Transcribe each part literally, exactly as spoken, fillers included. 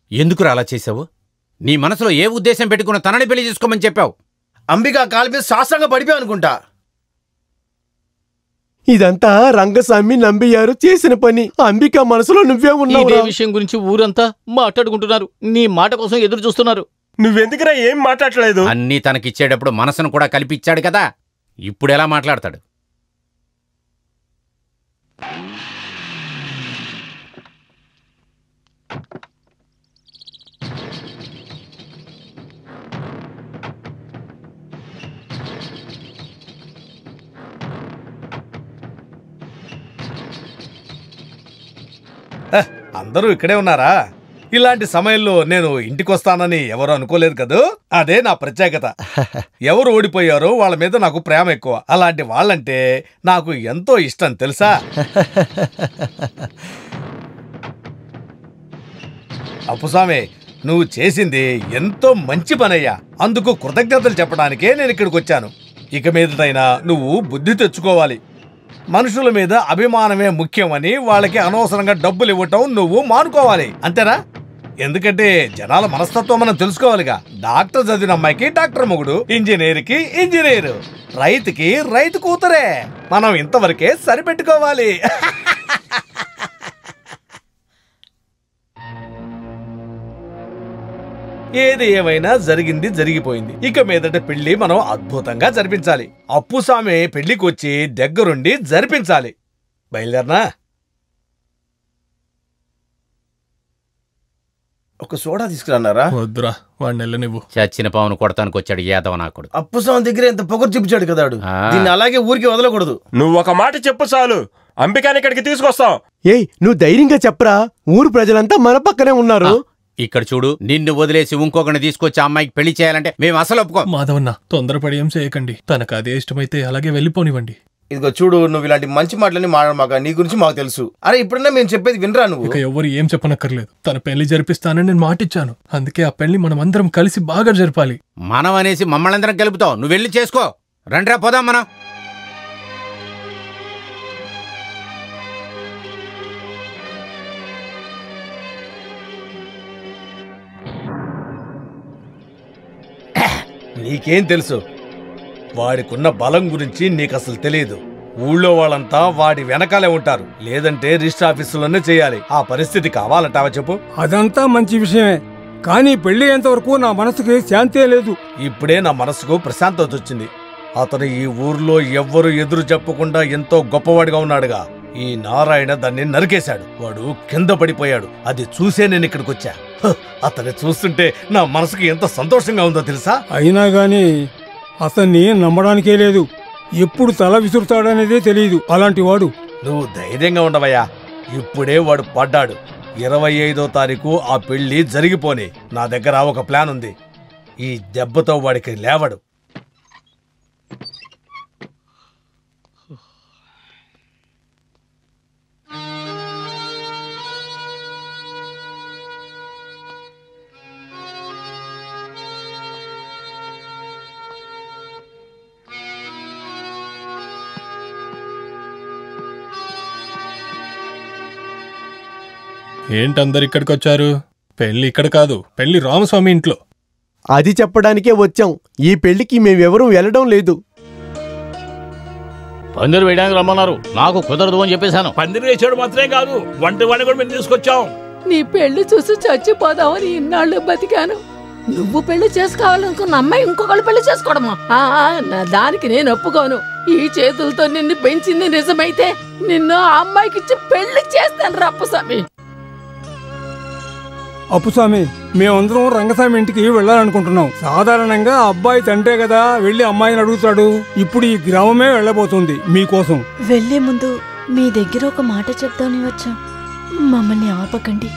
ఎందుకురా అలా చేసావు? నీ మనసులో ఏ ఉద్దేశం పెట్టుకున్న తనని పెళ్లి చేసుకోమని చెప్పావు? అంబిక కాలు మీద శాస్త్రంగా పడిపోయావు అనుకుంటా. ఇదంతా రంగస్వామి నంబియారు చేసిన పని. అంబిక మనసులో నువ్వే ఉన్నావు. ఇదే విషయం గురించి ఊరంతా మాట్లాడుకుంటున్నారు. నీ మాట కోసం ఎదురు చూస్తున్నారు. నువ్వెందుకురా ఏం మాట్లాడలేదు? అన్నీ తనకిచ్చేటప్పుడు మనసును కూడా కల్పించాడు కదా, ఇప్పుడు ఎలా మాట్లాడతాడు? అందరూ ఇక్కడే ఉన్నారా? ఇలాంటి సమయంలో నేను ఇంటికొస్తానని ఎవరు అనుకోలేదు కదూ. అదే నా ప్రత్యేకత. ఎవరు ఓడిపోయారో వాళ్ళ మీద నాకు ప్రేమ ఎక్కువ. అలాంటి వాళ్ళంటే నాకు ఎంతో ఇష్టం తెలుసా. అప్పుస్వామి, నువ్వు చేసింది ఎంతో మంచి పనయ్యా. అందుకు కృతజ్ఞతలు చెప్పడానికే నేను ఇక్కడికి వచ్చాను. ఇక మీదటైనా నువ్వు బుద్ధి తెచ్చుకోవాలి. మనుషుల మీద అభిమానమే ముఖ్యమని వాళ్ళకి అనవసరంగా డబ్బులు ఇవ్వటం నువ్వు మానుకోవాలి, అంతేనా? ఎందుకంటే జనాల మనస్తత్వం మనం తెలుసుకోవాలిగా. డాక్టర్ చదివిన అమ్మాయికి డాక్టర్ మొగుడు, ఇంజనీర్కి ఇంజనీరు, రైతుకి రైతు కూతురే. మనం ఇంతవరకే సరిపెట్టుకోవాలి. ఏది ఏమైనా జరిగింది జరిగిపోయింది. ఇక మీదట పెళ్లి మనం అద్భుతంగా జరిపించాలి. అప్పుస్వామి పెళ్లికి వచ్చి దగ్గరుండి జరిపించాలి. బయలుదేరనా? ఒక సోడా తీసుకురాన్నారా? వద్దురా, వాడిని వెళ్ళనివ్వు. చచ్చిన పావును కొడతానికి వచ్చాడు యాదవ నాకుడు. అప్పుస్వామి దగ్గర ఎంత పొగరు చూపించాడు కదా. దీన్ని అలాగే ఊరికి వదలకూడదు. నువ్వు ఒక మాట చెప్పు చాలు, అంబికాని ఇక్కడికి తీసుకొస్తాం. ఏయ్, నువ్వు ధైర్యంగా చెప్పరా. ఊరు ప్రజలంతా మన పక్కనే ఉన్నారు. ఇక్కడ చూడు, నిన్ను వదిలేసి ఇంకొకరిని తీసుకొచ్చి అమ్మాయికి పెళ్లి చేయాలంటే మేము అసలు ఒప్పుకోం. మాధవన్న, తొందరపడి ఏం చేయకండి. తనకు అదే ఇష్టమైతే అలాగే వెళ్ళిపోనివ్వండి. ఇదిగో చూడు, నువ్వు ఇలాంటి మంచి మాటలని మాట్లాడమాక. నీ గురించి మాకు తెలుసు. అరే ఇప్పుడన్నా మేము చెప్పేది వినరా నువ్వు? ఇక ఎవరు ఏం చెప్పనక్కర్లేదు. తన పెళ్లి జరిపిస్తానని నేను మాటిచ్చాను. అందుకే ఆ పెళ్లి మనం అందరం కలిసి బాగా జరపాలి. మనం అనేసి మమ్మల్ని అందరం కలుపుతావు. నువ్వు వెళ్ళి చేసుకో. రండ్రా పోదాం మనం. నీకేం తెలుసు? వాడికున్న బలం గురించి నీకు అసలు తెలియదు. ఊళ్ళో వాళ్ళంతా వాడి వెనకాలే ఉంటారు. లేదంటే రిజిస్టర్ ఆఫీసులోనే చేయాలి. ఆ పరిస్థితి కావాలంటావా చెప్పు? అదంతా మంచి విషయమే, కానీ పెళ్లి అయ్యేంతవరకు నా మనసుకి శాంతే లేదు. ఇప్పుడే నా మనసుకు ప్రశాంతత వచ్చింది. అతను ఈ ఊర్లో ఎవ్వరు ఎదురు చెప్పకుండా ఎంతో గొప్పవాడిగా ఉన్నాడుగా. ఈ నారాయణ దాన్ని నరికేశాడు. వాడు కింద పడిపోయాడు. అది చూసే నేను ఇక్కడికి వచ్చా. అతన్ని చూస్తుంటే నా మనసుకి ఎంత సంతోషంగా ఉందో తెలుసా? అయినా గాని అతన్ని నమ్మడానికే లేదు. ఎప్పుడు తల విసురుతాడనేదే తెలియదు అలాంటి వాడు. నువ్వు ధైర్యంగా ఉండవయ్యా. ఇప్పుడే వాడు పడ్డాడు. ఇరవై ఐదో తారీఖు ఆ పెళ్లి జరిగిపోని. నా దగ్గర ఒక ప్లాన్ ఉంది. ఈ దెబ్బతో వాడికి లేవడు. ఏంటందరు ఇక్కడికి వచ్చారు? పెళ్లి ఇక్కడ కాదు, పెళ్లి రామస్వామి ఇంట్లో. అది చెప్పడానికే వచ్చాం. ఈ పెళ్లికి మేమెవరూ వెళ్ళడం లేదు. పందిరు వేయడానికి రమ్మన్నారు. నాకు కుదరదు అని చెప్పేశాను. పందిరు వేసాడు మాత్రమే కాదు, వంట వాడిని కూడా మేము తీసుకొచ్చాం. నీ పెళ్లి చూసి చచ్చిపోదామని ఇన్నాళ్ళు బతికాను. నువ్వు పెళ్లి చేసుకోవాలనుకున్న అమ్మాయి ఇంకొకళ్ళు పెళ్లి చేసుకోవడమా? నా దానికి నేను ఒప్పుకోను. ఈ చేతులతో నిన్ను పెంచింది నిజమైతే నిన్ను ఆ అమ్మాయికి ఇచ్చి పెళ్లి చేస్తాను రా అప్పుస్వామి. అప్పుస్వామి, మేమందరం రంగస్వామి ఇంటికి వెళ్ళాలనుకుంటున్నాం. సాధారణంగా అబ్బాయి తండ్రే కదా వెళ్ళి అమ్మాయిని అడుగుతాడు. ఇప్పుడు ఈ గ్రామమే వెళ్ళబోతుంది మీకోసం. వెళ్లే ముందు మీ దగ్గర ఒక మాట చెప్తాను వచ్చా. మమ్మల్ని ఆపకండి.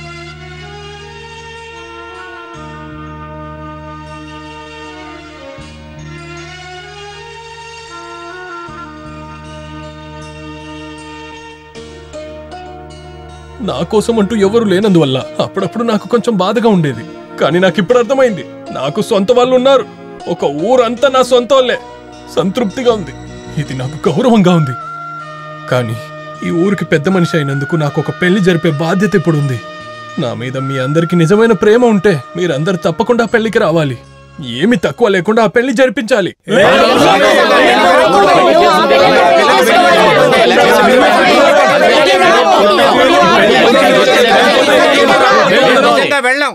నా కోసం అంటూ ఎవరు లేనందువల్ల అప్పుడప్పుడు నాకు కొంచెం బాధగా ఉండేది. కానీ నాకు ఇప్పుడు అర్థమైంది, నాకు సొంత వాళ్ళు ఉన్నారు. ఒక ఊరంతా నా సొంత వాళ్ళే. సంతృప్తిగా ఉంది. ఇది నాకు గౌరవంగా ఉంది. కానీ ఈ ఊరికి పెద్ద మనిషి అయినందుకు నాకు ఒక పెళ్లి జరిపే బాధ్యత ఇప్పుడు ఉంది. నా మీద మీ అందరికి నిజమైన ప్రేమ ఉంటే మీరందరు తప్పకుండా పెళ్లికి రావాలి. ఏమి తక్కువ లేకుండా ఆ పెళ్లి జరిపించాలి. వెళ్ళాం.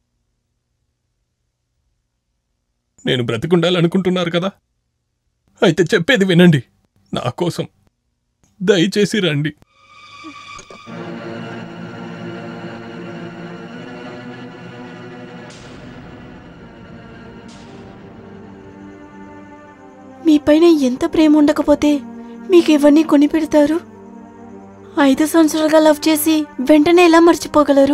నేను బ్రతికుండాలనుకుంటున్నారు కదా, అయితే చెప్పేది వినండి. నా కోసం దయచేసి రండి. మీపైన ఎంత ప్రేమ ఉండకపోతే మీకు ఇవన్నీ కొని పెడతారు? ఐదు సంవత్సరాలుగా లవ్ చేసి వెంటనే ఎలా మర్చిపోగలరు?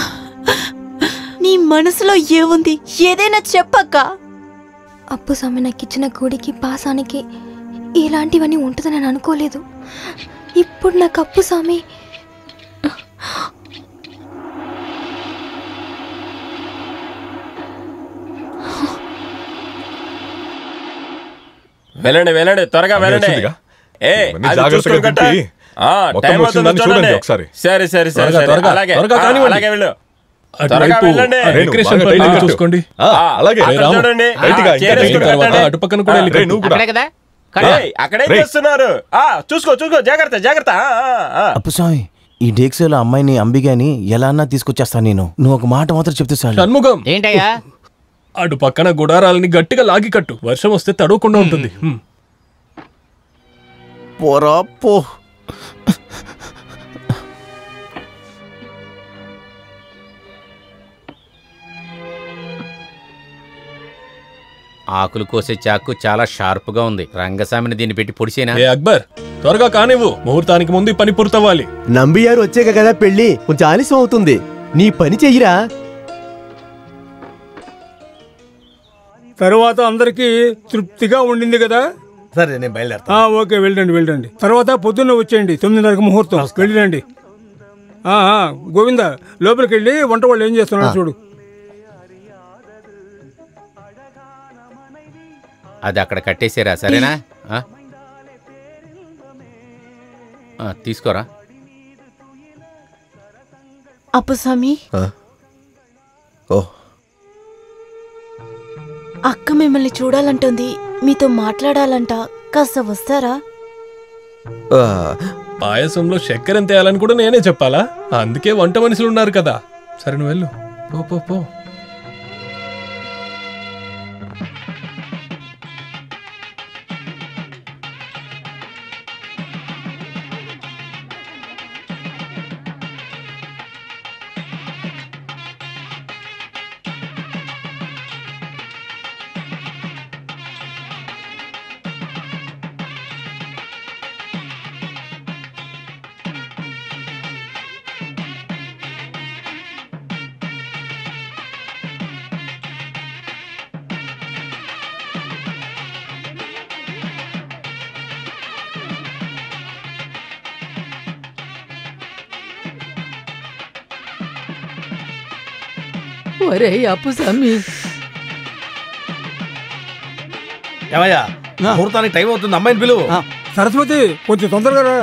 నీ మనసులో ఏముంది? ఏదైనా చెప్పక్క. అప్పు స్వామి నాకు ఇచ్చిన గుడికి పాసానికి ఇలాంటివన్నీ ఉంటుందని నేను అనుకోలేదు. ఇప్పుడు నాకు అప్పు స్వామి వెళ్ళండి వెళ్ళండి త్వరగా వెళ్ళండి. ఏ చూడండి ఒకసారి. సరే సరే సరే అలాగే అలాగే వెళ్ళు. చూసుకోండి. అటుపక్కన కూడా అక్కడే చేస్తున్నారు. చూసుకో చూసుకో జాగ్రత్త జాగ్రత్త. అప్పుస్వామి, ఈ డేక్సేలో అమ్మాయిని అంబిగాని ఎలా అన్నా తీసుకొచ్చేస్తాను నేను. నువ్వు ఒక మాట మాత్రం చెప్తే చాలు. షణ్ముఖం ఏంటయ్యా? అటు పక్కన గుడారాలని గట్టిగా లాగి కట్టు. వర్షం వస్తే తడవకుండా ఉంటుంది. పోరా పో. ఆకులు కోసే చాకు చాలా షార్ప్ గా ఉంది. రంగస్వామిని దీన్ని పెట్టి పొడిసేనా? ఏ అక్బర్, త్వరగా కానివ్వు. ముహూర్తానికి ముందు పని పూర్తవ్వాలి. నంబియారు వచ్చాక కదా పెళ్లి, కొంచెం ఆలస్యం అవుతుంది. నీ పని చెయ్యిరా. తర్వాత అందరికి తృప్తిగా ఉండింది కదా? సరే నేను బయలుదేరుతా. ఓకే వెళ్ళండి వెళ్ళండి. తర్వాత పొద్దున్న వచ్చేయండి, తొమ్మిదిన్నరకు ముహూర్తం. వెళ్ళిరండి. గోవింద, లోపలికి వెళ్ళి వంట వాళ్ళు ఏం చేస్తున్నారు చూడు. అది అక్కడ కట్టేసారా? సరేనా? తీసుకోరా. అప్పుస్వామి, అక్క మిమ్మల్ని చూడాలంటుంది, మీతో మాట్లాడాలంట. కాస్త వస్తారా? పాయసంలో చక్కెర ఎంత వేయాలని కూడా నేనే చెప్పాలా? అందుకే వంట మనుషులు ఉన్నారు కదా. సరే నువ్వు వెళ్ళు. పో పో పో. ఒరే అప్పుస్వామి, ఏమయ్యా ముహూర్తానికి టైం అవుతుంది, అమ్మాయిని పిలువు. సరస్వతి, కొంచెం తొందరగా రా.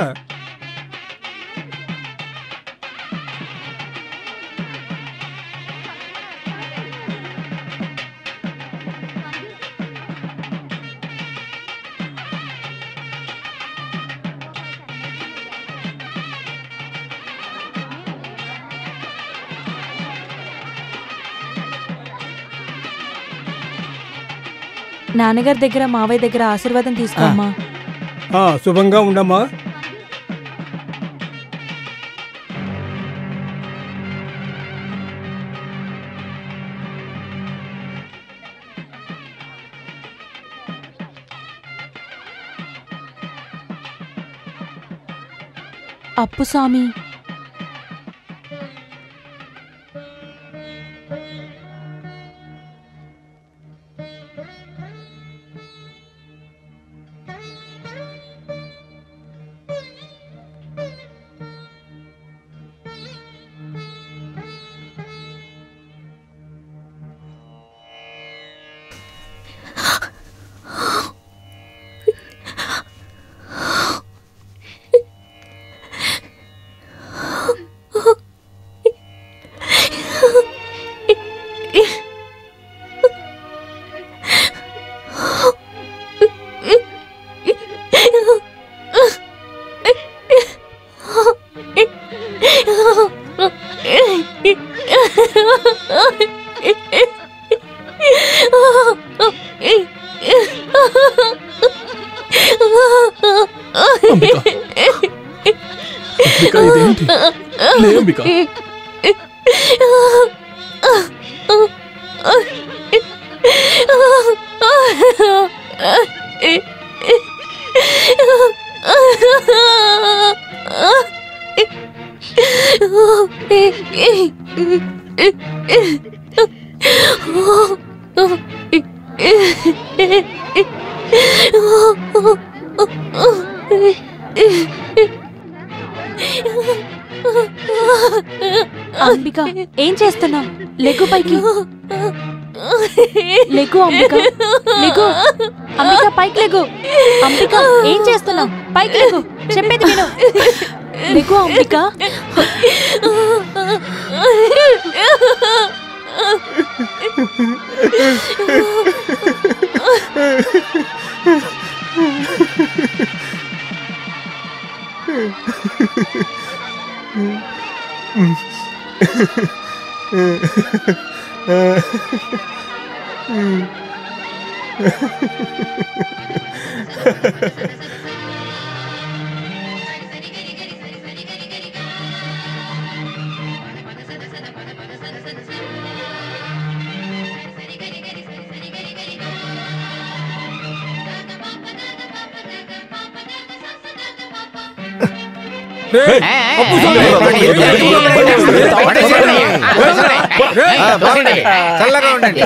నాన్నగారి దగ్గర మావయ్య దగ్గర ఆశీర్వాదం తీసుకోమ్మా. శుభంగా ఉండమ్మా. అప్పుస్వామి, అంబికా, ఇదేంటి? లే అంబికా. అంబిక, ఏం చేస్తున్నావు? లెగ్గు పైకి లెగ్గు. అంబిక లెగ్గు. అంబిక పైకి లెగ్గు. అంబిక ఏం చేస్తున్నావు? పైకి లెగ్గు. చెప్పేది విను. లెగ్గు అంబిక. చల్లగా ఉండండి.